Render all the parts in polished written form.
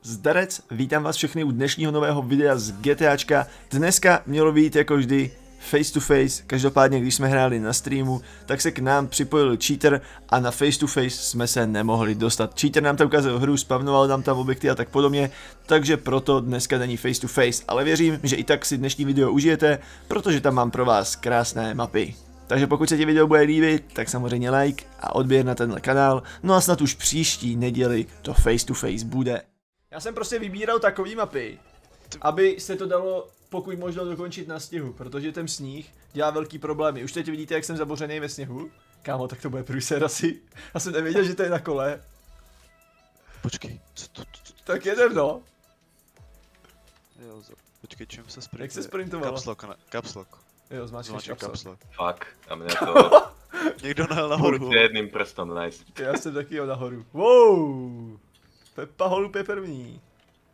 Zdarec, vítám vás všechny u dnešního nového videa z GTAčka. Dneska mělo být jako vždy face to face, každopádně když jsme hráli na streamu, tak se k nám připojil cheater a na face to face jsme se nemohli dostat. Cheater nám tam ukázal hru, spavnoval nám tam objekty a tak podobně, takže proto dneska není face to face, ale věřím, že i tak si dnešní video užijete, protože tam mám pro vás krásné mapy. Takže pokud se ti video bude líbit, tak samozřejmě like a odběr na tenhle kanál, no a snad už příští neděli to face to face bude. Já jsem prostě vybíral takový mapy, aby se to dalo pokud možno dokončit na sněhu, protože ten sníh dělá velký problémy. Už teď vidíte, jak jsem zabořený ve sněhu. Kámo, tak to bude průser asi. Já jsem nevěděl, že to je na kole. Počkej, Tak jedem, no. Jo, počkej, čím se sprintuje? Jak se sprintovalo? Caps lock. Jo, zmáčkneš caps lock. Fuck, a mě to... Někdo najel nahoru. jedným prstom, nice. Já jsem taky jel nahoru. Wow! Pepa Holub je první.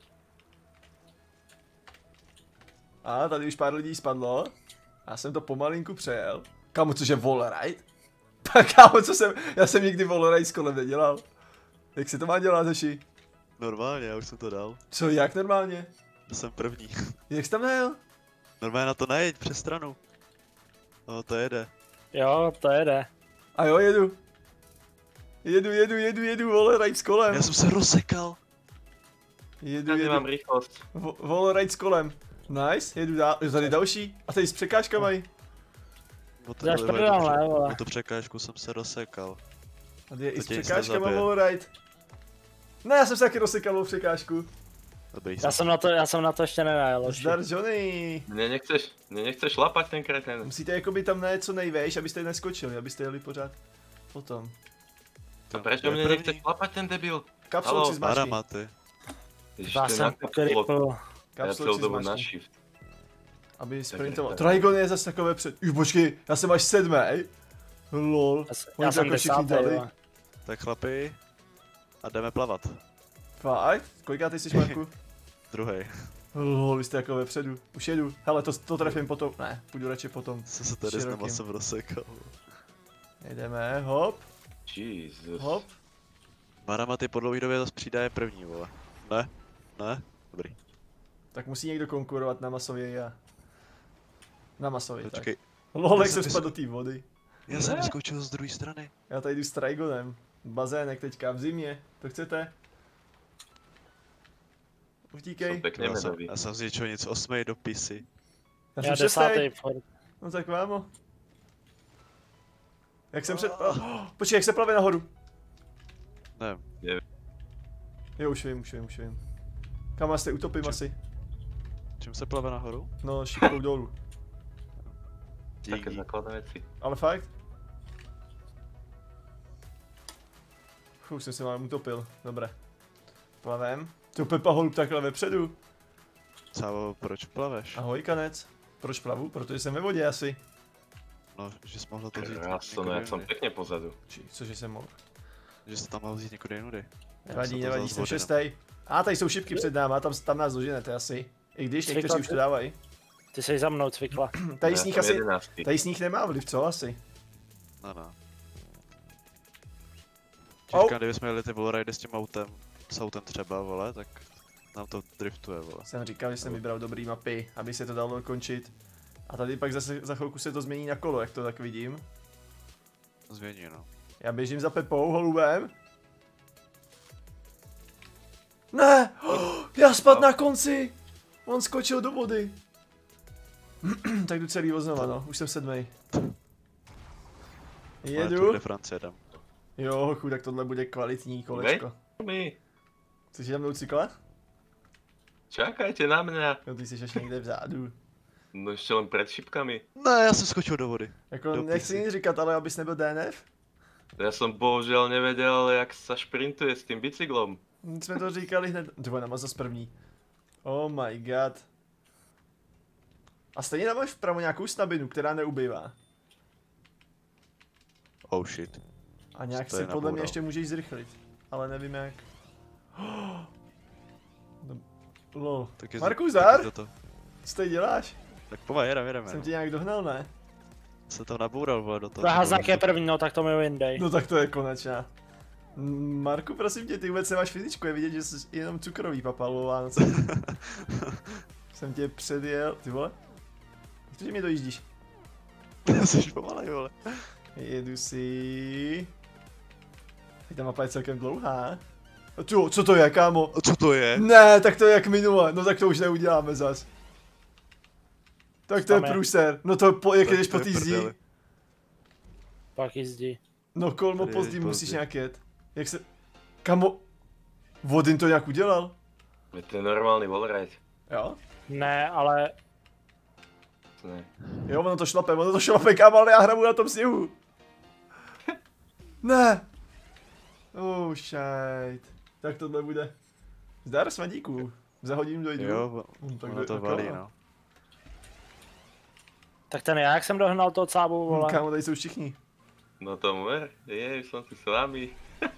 A tady už pár lidí spadlo. Já jsem to pomalinku přejel. Kámo, což je wallride? Tak kámo, já jsem nikdy wallride s kolem nedělal. Jak se to má dělat, Zeši? Normálně, já už jsem to dal. Co, jak normálně? Já jsem první. Jak jsi tam najel? Normálně na to nejeď, přes stranu. No, to jede. Jo, to jede. A jo, jedu. Jedu, wallride s kolem. Já jsem se rozsekal. Jedu. Já nemám rychlost. Wallride s kolem. Nice, jedu dál. Jo, tady další. A tady s překážkami. Dáš prdel, ne, vole. Na tu překážku jsem se rozsekal. Tady je i s To tě nic překážkama nezabije. wallride. Ne, já jsem se taky rozsekal o překážku. Dobrý Já jsem na to ještě nenajel. Zdar Johnny. Mě nechceš šlapat ten kreten. Musíte jakoby tam na něco nejvejš, abyste neskočili, abyste jeli pořád potom. To prečo mě nechceš šlapat ten debil? Kapslok si zmačkni. Maramaty. Ježiš, Já to je jsem na kapslok. Já Kapslok celou si dobu na zmačkni. shift. Aby sprintoval. Tak. Trigon je zase takové před... Už počkej, já jsem až 7. Lol. Já Oni to jsem jako všichni 10. dali. jo. Tak chlapi. A jdeme plavat. Fakt? Koliká ty jsi, Marku? Druhej. Lol, vy jste jako vepředu. Už jedu. Hele, to trefím potom. Ne, půjdu radši potom. Jsem se tady s Širokým. nama jsem rozsekal. Jedeme, hop, Jesus. hop. Maramaty po dlouhý době zase přijde je první, vole. Ne? Ne? Dobrý. Tak musí někdo konkurovat na masově a... Na masově, tak. Počkej, Lol, jak Já jsem jsem spadl do té vody. já jsem vyskočil z druhé strany. Já tady jdu s Trigonem. Bazének teďka v zimě. To chcete? Utíkej. Jsou pěkně medový. Já jsem z něčeho nic 8. do pisy. Já Já jsem 6. 10. furt. No tak vámo. Jak jsem před... Počkej, jak se plave nahoru? Ne, Jo, už vím. Kam vás utopím asi? čím se plave nahoru? No, šipkou dolů. Také Díky. základné věci. Ale fakt? Jsem se málem utopil, dobré. Plavem. To Pepa Holub takhle vepředu. Sávo, proč plaveš? Ahoj, kanec. Proč plavu? Protože jsem ve vodě asi. No, že jsi mohl to vzít Krásno, no jak jsem pěkně pozadu. Cože jsem mohl? Že jsi tam mohl vzít někudy jinudy. Nevadí, Já jsem to jsem zas 6. A tady jsou šipky před náma, tam nás doženete asi. I když někteří už to dávají. Ty jsi za mnou cvikla. Tady Já sníh jsem asi, 11. tady sníh nemá vliv, co asi? No. Au. Říkám, kdyby jsme jeli ty wallridy s tím autem, s autem třeba, vole, tak nám to driftuje, vole. Jsem říkal, že jsem vybral dobrý mapy, aby se to dalo dokončit. A tady pak zase za chvilku se to změní na kolo, jak to tak vidím. Změní, no. Já běžím za Pepou, holubem. Ne! Já spadl na konci! On skočil do vody. Tak jdu celý znova, no. Už jsem 7. Tour Jedu. de France jedem. Jo, chudák, tohle bude kvalitní kolečko. My, Chceš za mnou cykla? čakajte na mňa. Jo, ty jsi ještě někde vzadu. No ještě len před šipkami. Ne, já jsem skočil do vody. Jako, Do nechci pisy. nic říkat, ale abys nebyl DNF. Ja som bohužiaľ nevedel, jak sa šprintuje s tým bicyklom. Jsme to říkali hned. Dvoj, nám zase první. Oh my god. A stejně tam máš vpravo nějakou snabinu, která neubývá. Oh shit. A nějak To si je podle mě naboural. ještě můžeš zrychlit. Ale nevím jak. No, lol. Tak Marku, zdar? to. Co tady děláš? Tak povaj, jedeme. Jsem No. tě nějak dohnal, ne? Se to naboural, vole, do toho. Ta Hazak je první, no tak to mi windej. No tak to je konečná. Marku, prosím tě, ty vůbec nemáš fyzičku, je vidět, že jsi jenom cukrový papal o Vánoce. Jsem tě předjel, ty vole. Jak to, že mě dojíždíš? Jsi pomalej, vole. Jedu si. Teď ta mapa je celkem dlouhá. A co to je, kámo? Co to je? Ne, tak to je jak minule, no tak to už neuděláme zas. Tak to je Tam je. průser, no to jak Tak jdeš to po je té zdi. prdeli. No. Pak jízdí. No kolmo Tady pozdí je musíš pozdě. nějak jet. Jak se... Kamo... Vodin to nějak udělal? To je normálny wallride. Jo? Ne, ale Ne. Jo, ono to šlape, kámo, ale já hrabu na tom sněhu. Ne. Oh shit. Tak tohle bude. Zdar smadíku. Za hodinu dojdu. Jo, Tak ono to valí, no. tak ten jak jsem dohnal toho cábu, vole. Kámo, tady jsou všichni. No to ver, som si s vami.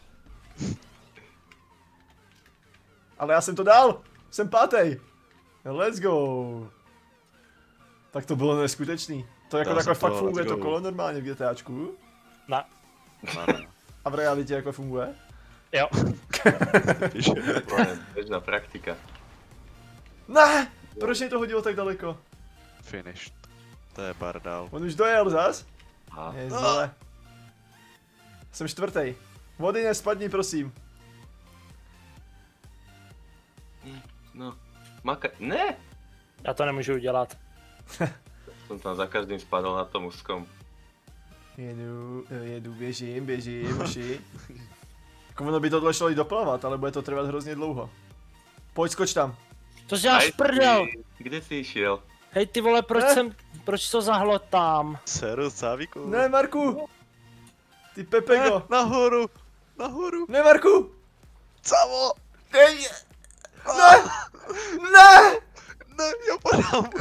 Ale já jsem to dal. Jsem pátej. Let's go. Tak to bylo neskutečný. To jako Dal takhle jsem to, fakt funguje let's to go. kolo normálně v GTAčku. Ne. No. A v realitě jako funguje? Jo. Bežná praktika. Ne! Proč mě to hodilo tak daleko? Finished. To je bardál. On už dojel zas? Aha. Jezdole. Jsem čtvrtý. Vodine, spadni prosím. No. Ne! Já to nemůžu udělat. Som tam za každým spadol na tom úzkom. Jedu, běžím, hoši. Jako ono by tohle šlo i doplavat, ale bude to trvat hrozně dlouho. Pojď, skoč tam. To si děláš prdel! Kde jsi šel? Hej ty vole, proč to zahlotám? Seru, Sávíku. Ne, Marku! Ty Pepego! Nahoru! Nahoru! Ne, Marku! Cavo! Ne! Ne! Ne, já padám!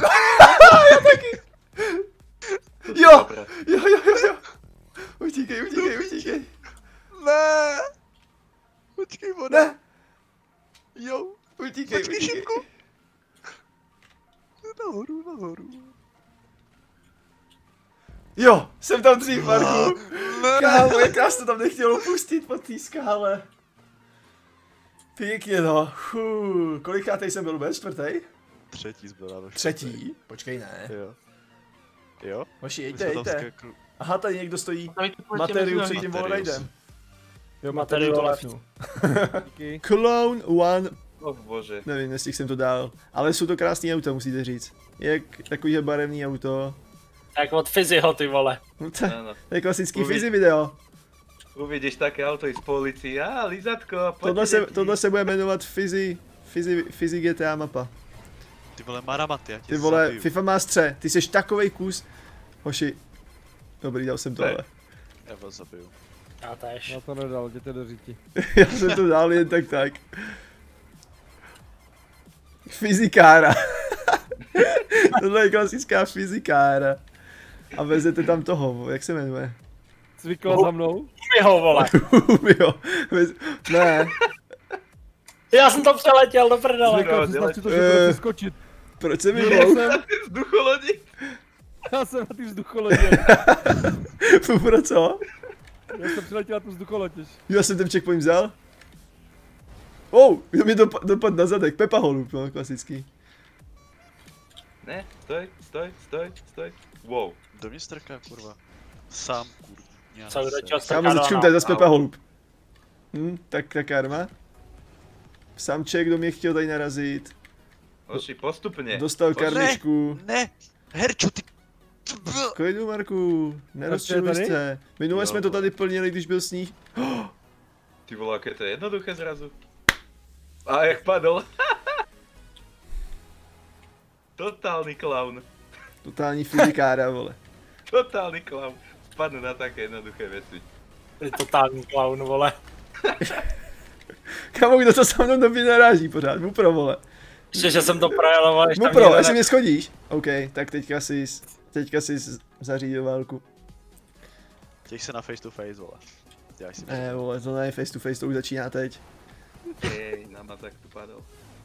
Jo! Jo! Utíkej! Ne! Počkej, voda! Ne! Jo! Utíkej! Počkej, šipku! Nahoru! Jo! Jsem tam dřív, Marku! Ne! Kámo, jak nás to tam nechtělo pustit po té skále. Pěkně no. Kolikátej jsem byl vůbec? Čtvrtý? Třetí zbyla ve Třetí? Počkej, ne. Jo. Jo? Hoši, My jsme tam jejte. skakli. Aha, tady někdo stojí. A my tu Materiu před nohy. tím Materius. wallridem. Jo, Materiu Materiu to left. lefnu. Díky. Clone One, Oh bože. nevím, nestihl jsem to dál. Ale jsou to krásný auta, musíte říct. Jak takovýhle barevný auto. Tak od Fiziho ty vole. No to Áno. je klasický Uvidí. Fizi video. Uvidíš také auto i z policie. Lizatko, Tohle se bude jmenovat Fizi GTA mapa. Ty vole, Maramaty, já tě Ty vole, zabiju. FIFA má stře, ty jsi takovej kus. Hoši. Dobrý, dal jsem to, Ne. ale. Já vás zabiju. Já tež. Já to nedal, jděte do říti. Já jsem to dal jen tak. Fyzikára. Tohle je klasická fyzikára. A vezete tam toho, jak se jmenuje? Zvykla za mnou? Jeho vole. Jo, ne, Já jsem to přeletěl do prdele. Zvykla, představ si to, že to Eh. chci skočit. proč se mi Já blouch? jsem, Vzducholodi. já jsem na ty vzducholodě. Pro co? Já jsem přiletěl na tu vzducholotěž. Já jsem ten checkpoint vzal. Kdo mi dopad na zadek, Pepa Holub, no, klasický. Ne, stoj. Wow. Do mě strká, kurva. Sám, kurva. Co, kdo čeho Kámo, začnu tady zase Pepa Holub. Tak karma. Samček, kdo mě chtěl tady narazit. Hoši, postupne. Dostal Poď. karmičku. Ne! Herčo, ty... Klidu, Marku, nerozčiluj tady? se. Minule Jo. jsme to tady plnili, když byl sníh. Ty vole, aké to je jednoduché zrazu. A jak padol. Totálny clown. Totální fyzikára, vole. Totálny clown. Spadnu na také jednoduché veci. Ty totální clown, vole. Kamo, kdo to sa mnou době naráží pořád, mu pro, vole. Ještě, že jsem to projel, vole. Mu pro, jestli mě schodíš. OK, tak teďka si zařídil válku. Těž se na face to face, vole. Já si Ne, vole, to ne face to face, to už začíná teď. Jej, na mazak tu padol.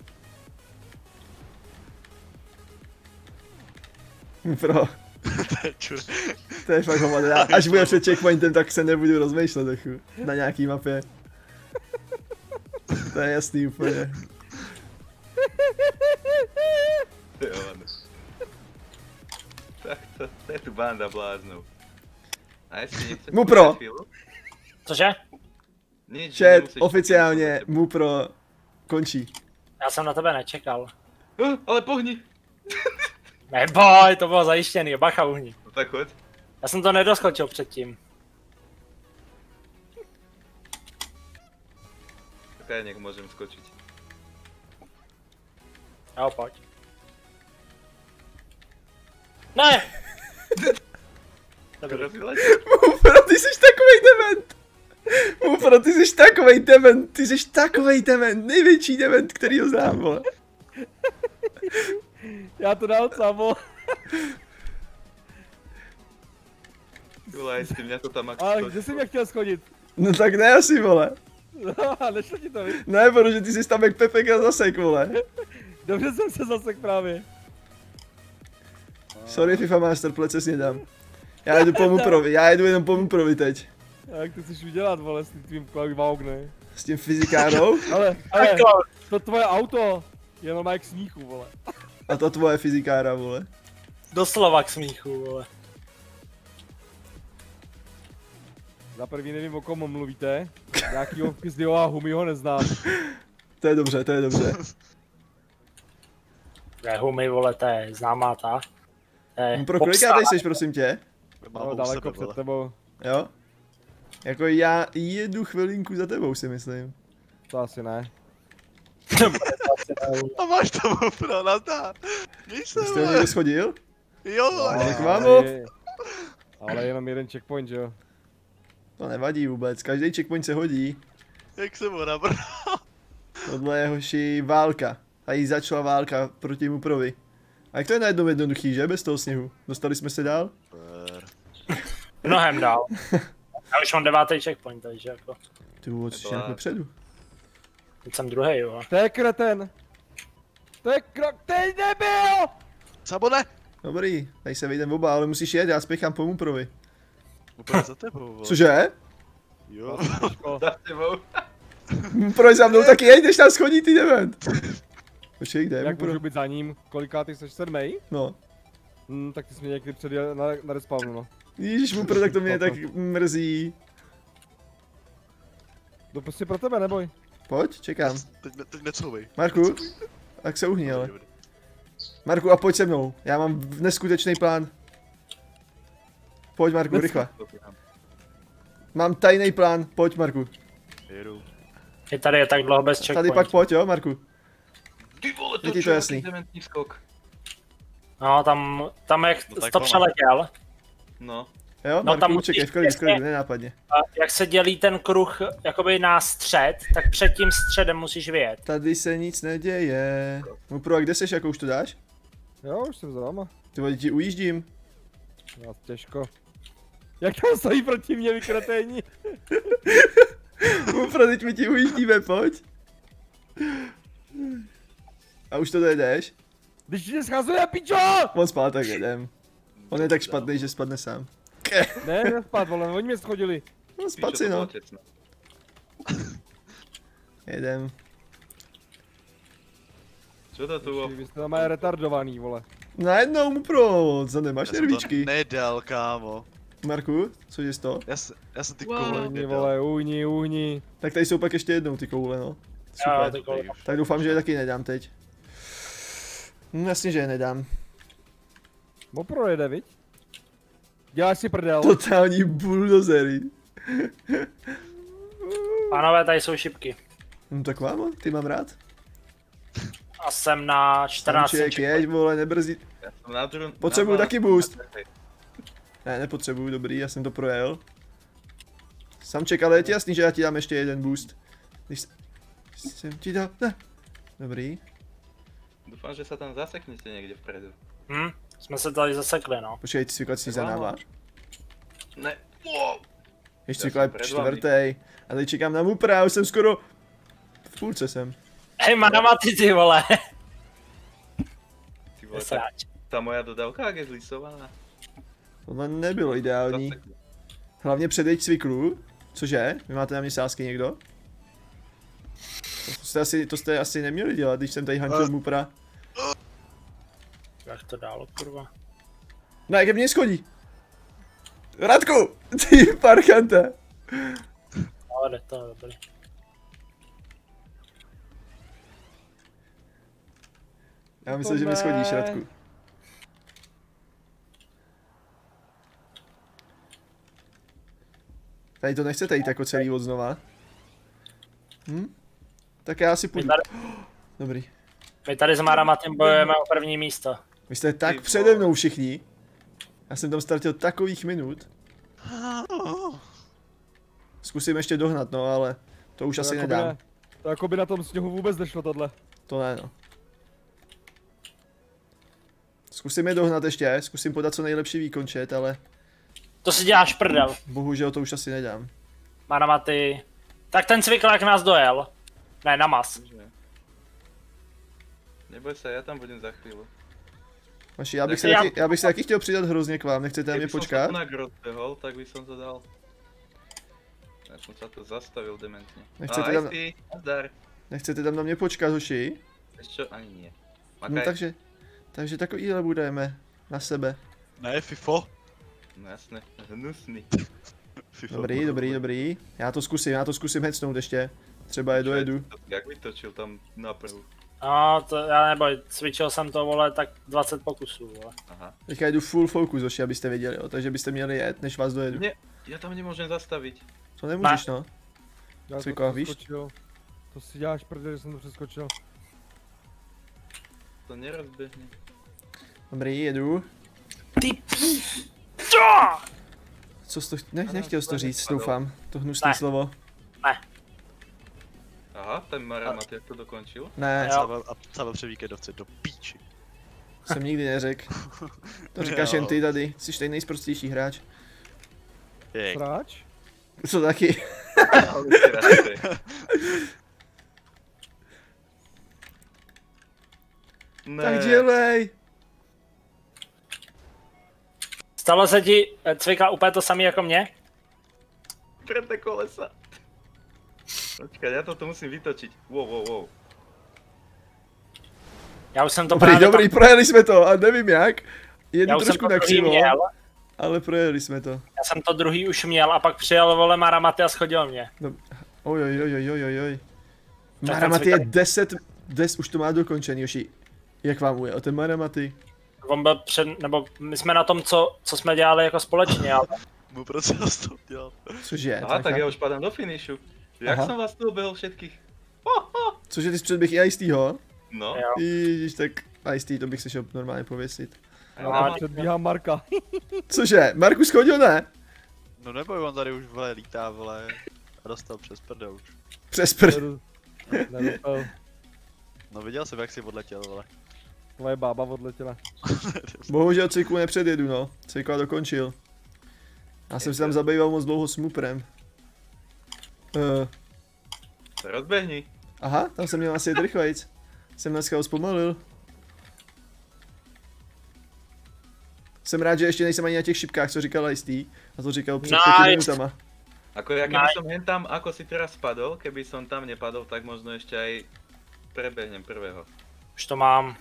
Mu pro, Čur. to je fakt hovada. Až bude před checkpointem, tak se nebudu rozmýšlet trochu. Na nějaký mapě. To je jasný úplně. Ty jo, tak to je tu banda bláznov. A jestli nechceš Mupro. počkať chvíľu? Cože? Nič, Chat, nemusíš oficiálně počkať. Mupro končí. Já jsem na tebe nečekal. Ale pohni. Neboj, to bylo zajištěný, bacha uhni. No tak choď. Já jsem to nedoskočil předtím. Tak já nech môžem skočiť. Jo, pojď. Ne! Dobrý. Kdo si letěl? Mupro, ty jsi takovej dement. Mupro, ty jsi takovej dement. Ty jsi takovej dement. Největší dement, který ho znám, vole. Já to dal samo. Ty vole, jestli mě to tam Ale kde jsi mě chtěl schodit? No tak ne asi, vole. No, nešlo ti to, víš? Ne, protože ty jsi tam jak Pepek a zasek, vole. Dobře jsem se zasek právě. Sorry FIFA Master, plece si nedám. Já jedu po Muprovi, já jedu jenom po Muprovi teď. A jak to chceš udělat, vole, s tím tvým Cloud ne? S tím fyzikárou Ale to tvoje auto je normálně k smíchu, vole. a to tvoje fyzikára, vole. Doslova k smíchu, vole. Za prvý nevím, o kom mluvíte. Nějakýho Pizdyho a Humyho neznám. To je dobře, to je dobře. Je Humi, vole, to je známá ta. Pro kolikátej jsi, prosím tě? Mám No, u daleko sebe, před vole. tebou. Jo? Jako já jedu chvilinku za tebou, si myslím. To asi ne. A máš tam Mupro, nazdar. Víš se, Jste ho vole. někdo schodil? Jo, vole. Tak mámo. Ale jenom jeden checkpoint, že jo? To nevadí vůbec, každý checkpoint se hodí. Jak jsem ho nabral. Tohle je hoši válka. Tady začala válka proti Muprovi. A jak to je najednou jednoduchý, že? Bez toho sněhu. Dostali jsme se dál? Mnohem dál. Já už mám 9. checkpoint, takže jako. Ty vůbec jsi nějak nepředu. Teď jsem druhý, jo. To je kreten! To je teď nebyl! Sabone! Dobrý, tady se vejdem oba, ale musíš jet, já spěchám po Muprovi. Mupro za tebou, vole. Cože? Jo. Za tebou. Proč za mnou taky jeď, než tam schodí ty dement. Počkej, kde je Jak můžu Mupro? být za ním? Kolikátý jsi 7? No. Tak ty jsi mě někdy předjel na respawnu, no. Ježíš Mupro, tak to mě tak mrzí. To prostě pro tebe, neboj. Pojď, čekám. Teď necouvej. Marku, tak se uhni, ale. Marku, a pojď se mnou, já mám neskutečný plán. Pojď Marku, rychle. Mám tajný plán, pojď Marku. Jedu. I tady je tak dlouho bez Tady checkpoint. pak pojď, jo Marku. Ty vole, Je ti to čo, jasný? jaký dementný skok. No, tam jak No tak to pomalu. přeletěl, No. Jo, No, tam Marku, musíš čekej, v klidu, přesně- nenápadně. a jak se dělí ten kruh jakoby na střed, tak před tím středem musíš vyjet. Tady se nic neděje. Mupro, a kde seš, jako už to dáš? Jo, už jsem za váma. Ty vole, ti ujíždím. Já těžko. Jak tam stojí proti mě vykretení? Mupro, teď my ti ujíždíme, pojď. A už to dojedeš? Když tě schazuje, pičo! On zpátek jedem. On je tak špatný, že spadne sám. Ne, nespad, vole, oni mě schodili. No spad si, no. Jedem. Čo to tu? Vy jste tam mají retardovaný, vole. Najednou Mupro, co nemáš Já jsem to nervíčky. nedal, kámo. Marku, co je to? Já jsem ty Wow. koule Uhni, nedal. vole, uhni. Tak tady jsou pak ještě jednou ty koule, no. Jo, Super. ty koule. Tak doufám, že je taky nedám teď. Jasně, že je nedám. Mopro jede, viď? Děláš si prdel. Totální bulldozery. Pánové, tady jsou šipky. No tak mámo, ty mám rád. A jsem na 14. Samček, jeď, vole, nebrzdí. Ja som na druhom... Potřebuju na- taky boost. Ne, nepotřebuju, dobrý, já jsem to projel. Samček, ale je ti jasný, že já ti dám ještě jeden boost. Když jsem ti dal, ne. Dobrý. Dúfam, že sa tam zaseknete niekde vpredu. Jsme se tady zasekli, no. Počkej, ty cviklací za náma. Ne. Wow. Ještě Já cvikla je jsem před vámi. čtvrtý. A teď čekám na Mupra, už jsem skoro v půlce jsem. Hej, manamaty, ty vole. Ty vole, tak Sráč. tá moja dodávka, jak je zlisovaná. Tohle nebylo ideální. Zaseknu. Hlavně předejď cviklu. Cože? Vy máte na mě sázky někdo? To jste asi neměli dělat, když jsem tady hantil Mupra. Jak to dál, kurva? Ne, ke mně schodí. Radku, ty parchante. Ale jde to, dobrý. Já myslím, že mi schodíš, Radku. Tady to nechcete jít jako celý od znova? Tak já si půjdu. Dobrý. My tady s Maramatem bojujeme o první místo. Vy jste tak přede mnou všichni. Já jsem tam ztratil takových minut. Zkusím ještě dohnat, no, ale to už asi nedám. Ne. To jako by na tom sněhu vůbec nešlo tohle. To ne, no. Zkusím je dohnat ještě, zkusím podat co nejlepší výkon, chat, ale To si děláš prdel. bohužel to už asi nedám. Maramaty. Tak ten cviklák nás dojel. Ne, na mas. Neboj sa, ja tam budem za chvíľu. Vaši, já bych se taky chtěl přidat hrozně k vám, nechcete na mě Keby som počkat? sa tu na grot behol, tak by som to dal. Ja som sa to zastavil dementne. Nechcete Aj tam- ty, nazdar. Nechcete tam na mě počkat, hoši? Vieš čo, ani nie. No takže takovýhle budeme na sebe. Ne, FIFO. No jasné, hnusný. FIFO. Dobrý. Já to zkusím hecnout ještě. Třeba je dojedu. Jak vytočil tam naprvu. No, to já neboj, cvičil jsem to, vole, tak 20 pokusů, vole. Aha. Teďka jdu full focus, hoši, abyste věděli, jo. Takže byste měli jet, než vás dojedu. Nie, ja tam nemôžem zastaviť. To nemůžeš, no. Já Cviko, víš? přeskočil. To si děláš prdel, že jsem to přeskočil. To nerozbehne. Dobrý, jedu. Ty Co jsi to, nechtěl jsi to říct, doufám. To hnusné Ne. slovo. Aha, ten Maramat, jak to dokončil? Ne, Jo. Sava převíkedovce do píči. jsem nikdy neřekl. To říkáš jen ty tady, jsi ten nejsprostější hráč. Jej. Sráč? Co taky? Ale ty radšej. Ne. Tak dělej! Stalo se ti cvikla úplně to samé jako mě? Prete kolesa. Počkaj, ja toto musím vytočiť. Wow. Já už jsem to Dobrý, projeli jsme to a nevím jak. já Jedu už jsem trošku to na druhý křivo, měl. ale projeli jsme to. Já jsem to druhý už měl a pak přijel, vole, Maramaty a schodil mě. Ojojojojojojoj. Tak Maramaty ten je 10, už to má dokončený, Joši. Jak vám ujel ten Maramaty? On byl nebo my jsme na tom, co jsme dělali jako společně, ale Mu proces to dělal. Cože? Aha, tak ja už padám do finishu. Jak Aha. som vás tu obehol všetkých? Cože, ty jsi předběh i Ice-Tho? No. jo. Ježiš, tak Ice-T, to bych se šel normálně pověsit. Já předbíhám Marka. Cože, Markus chodil, ne? No neboj, on tady už vole lítá, vole. A dostal přes prdel už. Přes prd. Nedostal. No viděl jsem, jak si odletěl, vole. Tvoje bába odletěla. Bohužel Cviku nepředjedu, no. Cviku dokončil. Já jsem se tam zabýval moc dlouho s Muprem. Rozbehni. Aha, tam jsem měl asi jet rychlejc. Jsem dneska ho zpomalil. Jsem rád, že ještě nejsem ani na těch šipkách, co říkal Ice-T. A to říkal před 5 minutama. Ako ja keby som hen tam, ako si teraz spadol, keby som tam nepadol, tak možno ešte aj prebehnem prvého. Už to mám.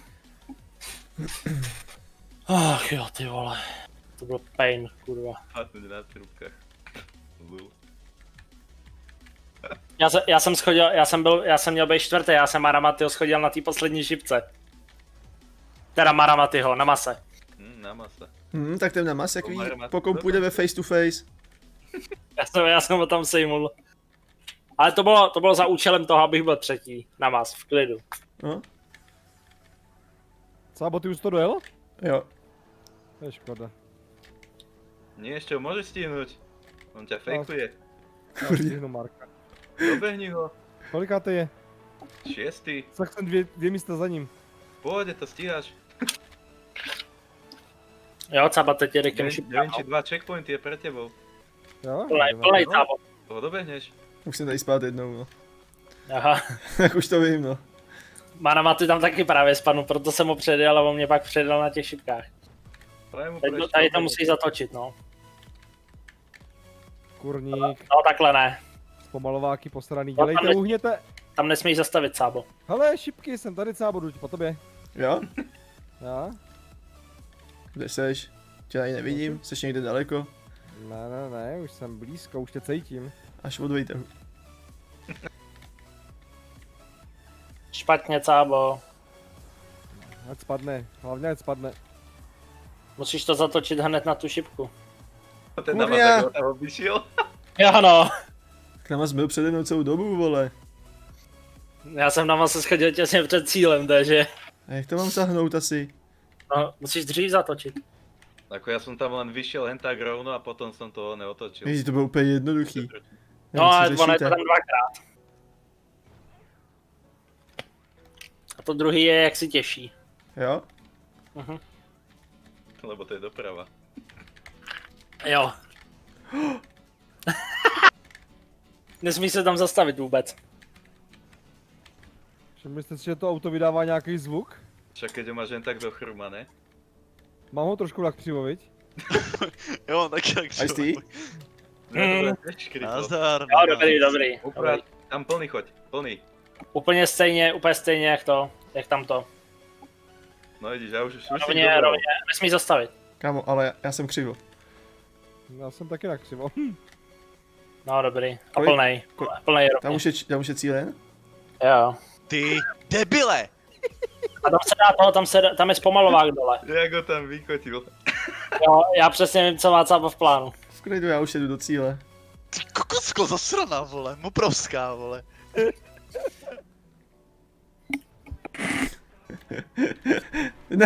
Ach jo, ty vole. To byl pain, kurva. Padnúť na trúbkach. Lul. Já jsem schodil, já jsem měl být čtvrtý, já jsem Maramatyho schodil na té poslední šipce. Teda Maramatyho, na mase. Na masa. Tak ten na mas, jak ví, Maramaty. pokud půjdeme face to face. Já jsem ho tam sejmul. Ale to bylo za účelem toho, abych byl třetí na mas, v klidu. No, Sábo, ty už to dojel? jo. To je škoda. Nie, ešte ho môžeš stihnúť. On ťa fejkuje. Já Kurně. stihnu Marka. Dobehni ho. Kolikátý je? 6. Tak jsem dvě místa za ním. V pohode, to stíhaš. Jo, Caba, teď jede k těm Neviem, šipkám. či 2 checkpointy je pre tebou. Jo? Plej, Cabo. Toho dobehneš. Už jsem tady spát jednou, no. Aha. Tak už to vím, no. Maramaty tam taky právě spadnu, proto jsem ho předjel a on mě pak předjel na těch šipkách. Tady to musí zatočit, no. Kurník, No takhle ne. zpomalováky posraný. Dělejte, uhněte. Tam nesmíš zastavit, Sábo. Hele, šipky, jsem tady, Cábo, jdu po tobě. Jo? Já? Kde seš? Tě ani nevidím, seš někde daleko. Ne, už jsem blízko, už tě cítím. Až od výtahu. Špatně, Sábo. Ať spadne, hlavně ať spadne. Musíš to zatočit hned na tu šipku. Ten Kurňa. Navazak ho vyšiel. Jo no. Klamas byl přede mnou celou dobu, vole. Já jsem na se schodil těsně před cílem, takže... A jak to mám sahnout asi? No, musíš dřív zatočit. Ako ja som tam len vyšiel hen tak rovno a potom som to neotočil. Ježi, to bylo úplně jednoduchý. No ale ono je to tam dvakrát. A to druhý je jaksi těžší. Jo? Lebo to je doprava. Jo. Nesmí se tam zastavit vůbec. Všimli jste si, že to auto vydává nějaký zvuk? Však keď ho máš jen tak do chruma, ne? Mám ho trošku tak křivo, viď? Jo, tak jak A jsi? Ne, to bude škriplo. Nazdar. Jo, dobrý. Úplne, tam plný choď, plný. Úplně stejně jak to, jak tamto. No vidíš, já už Rovně, nesmí zastavit. Kámo, ale já jsem křivo. Já jsem taky na křivo. No dobrý, a Kolik? plnej rovně. Tam už je cílen? Jo. Ty debile! A tam se dá toho, tam je zpomalovák dole. Jak ho tam vykotil. Jo, já přesně vím, co má Cábo v plánu. V klidu, já už jedu do cíle. Ty kokosko zasraná, vole, moprovská, vole. Ne.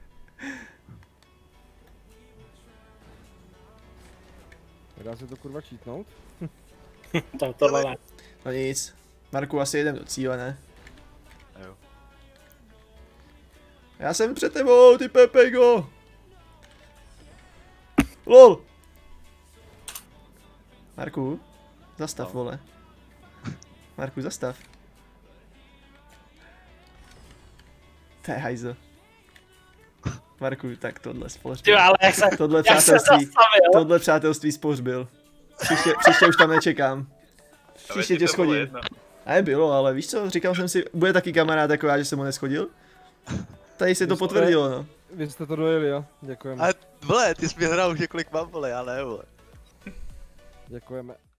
Dá se to kurva čítnout? Tak tohle ne. No nic. Marku, asi jedem do cíle, ne? Jo. Já jsem před tebou, ty Pepego! LOL! Marku, zastav, No. vole. Marku, zastav. To je hajzl. Marku, tak tohle Ty spořbil. ale jak se, Tohle jak se přátelství, zastavil. tohle přátelství spořbil. Příště už tam nečekám. Příště tě schodím. A bylo, ale víš co, říkal jsem si, bude taky kamarád jako já, že jsem ho neschodil? Tady se to potvrdilo, no. Vy jste to dojeli, jo? Děkujeme. Ale, vole, ty jsi mi hrál už několik mám, vole, já ne, vole. Děkujeme.